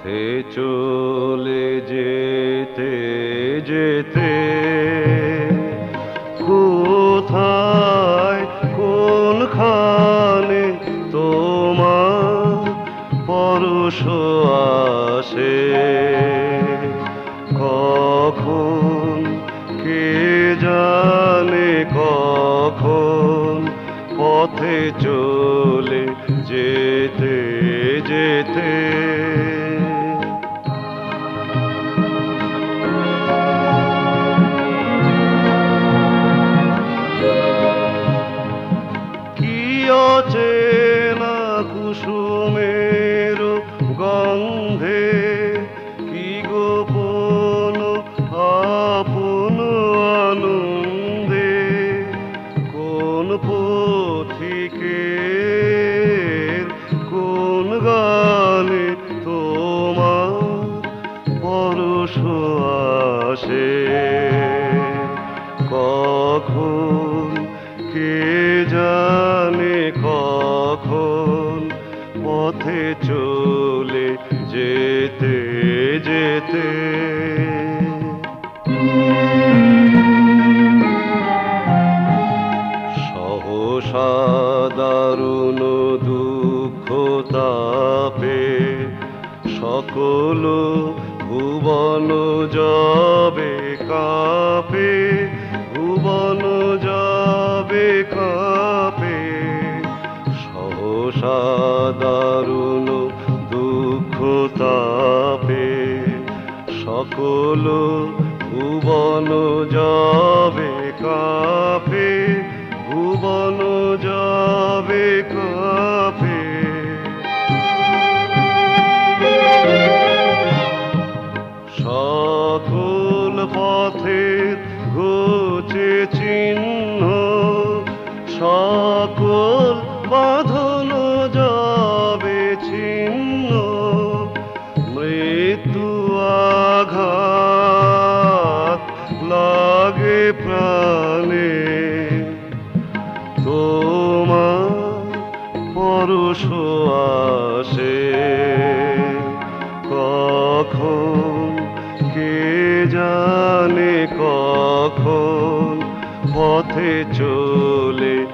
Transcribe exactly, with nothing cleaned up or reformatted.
পথে চলে যেতে যেতে কোথায় কোনখানে তোমার পরশ আসে, কখন কে জানে কখন পথে চলে যেতে যেতে। কি অচেনা কুসুমের গন্ধে, কি গোপন আপন আনন্দে, কোন পথিকের কোন গানে তোমার পরশ আসে, কখন কে জানে কখন পথে চলে যেতে যেতে। সহসা দারুণ দুঃখ তাপে সকল ভুবন যাবে কাঁপে, ভুবন যাবে কাঁপে। সহসা দারুণ দুঃখ তাপে সকল ভুবন যাবে কাঁপে, ভুবন যাবে কাঁপে। সকল পথের ঘুচে চিহ্ন, সকল বাঁধন যাবে ছিন্ন, মৃত্যু আঘাত লাগে প্রাণে, তোমার পরশ আসে, কখন কে জানে কখন পথে চলে